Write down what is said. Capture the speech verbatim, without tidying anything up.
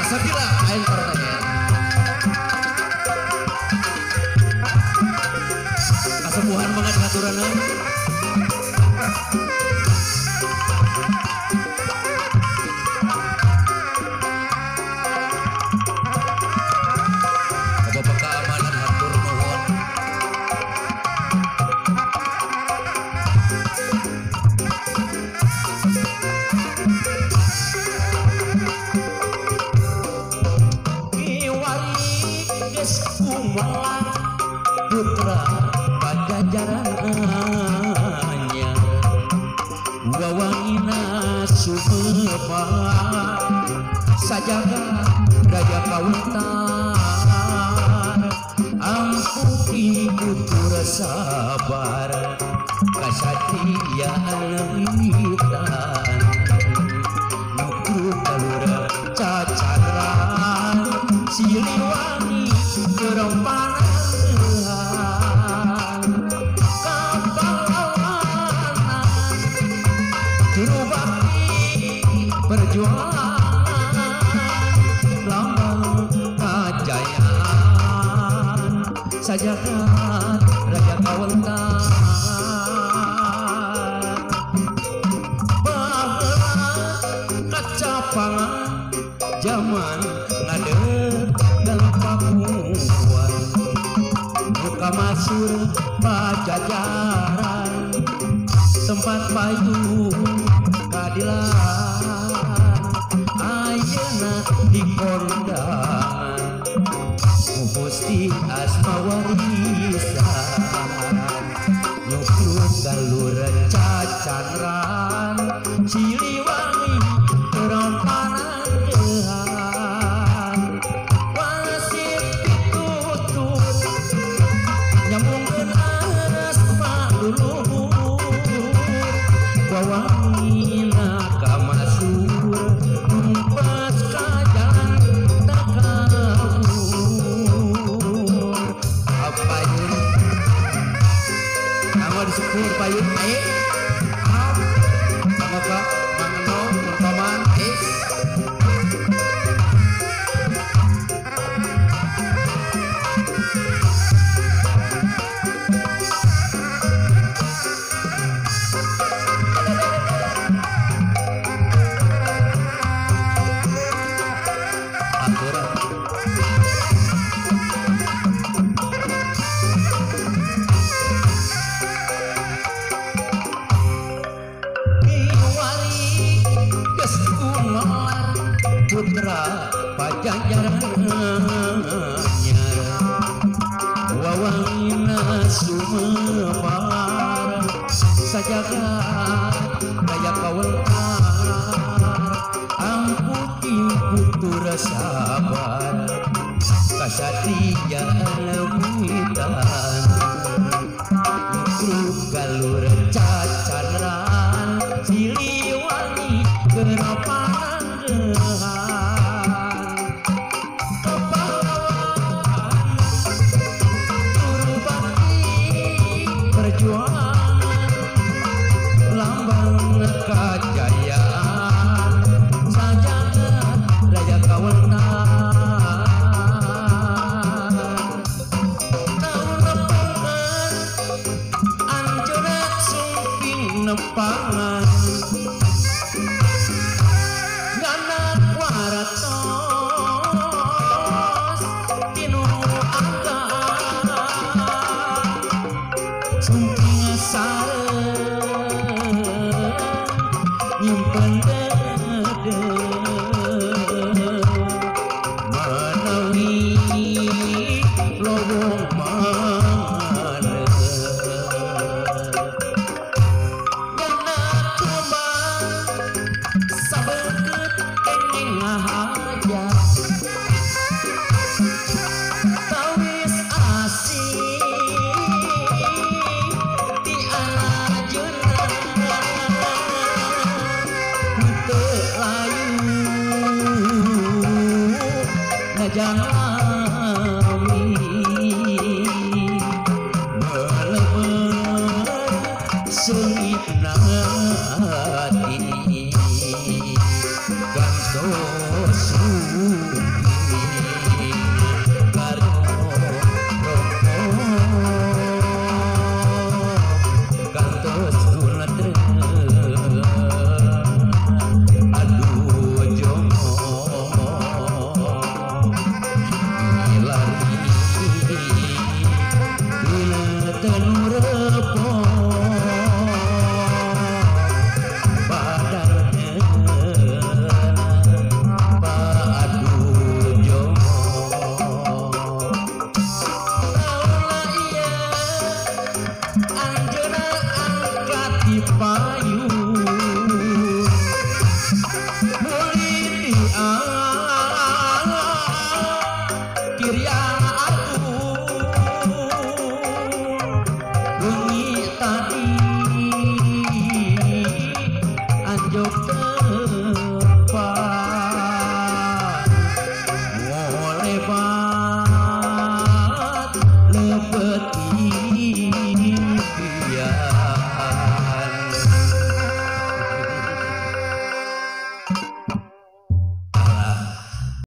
Sakila aing pertanyaan. Kasembuhan banget haturanna. Bapak keamanan hatur nuhun. Putra pajajarannya wawangina sumepa sajaga raja kawentar ampuni putur sabar kasatiaan witan nukruk kalura cacadran siliwangi kerompanan perjuangan lambang kejayaan sajagat raja kawentar baheula kacapangan zaman ngadeg dalam pakuan muka masur pajajaran tempat payu keadilan ayeuna di kondangan Gusti asma warisan nukruk galur cacandran Siliwangi kerompanan dehan wasit pitutur nyambungkeun asma luluhur wawangina kamasur numpas kajalan takabur apayun nama disebut payun aik sama kak mangeno paman eh putra pajajarannya wawangina sumepar sajagat raya kawentar ampuni putur sabar kasatian witan nukruk galur cacandran Siliwangi kerompanan dehan kepahlawanan turu bakti perjuangan lambang kejayaan sajagat raja kawentar tahu nepungan anjuran sumping nepangan waratos tinu angga sumping sareng nyimpen dede menawi lowong maneh genak kumbang sabeukeut kenging ngahajat tawis asih di ajeuna teu layu ngajana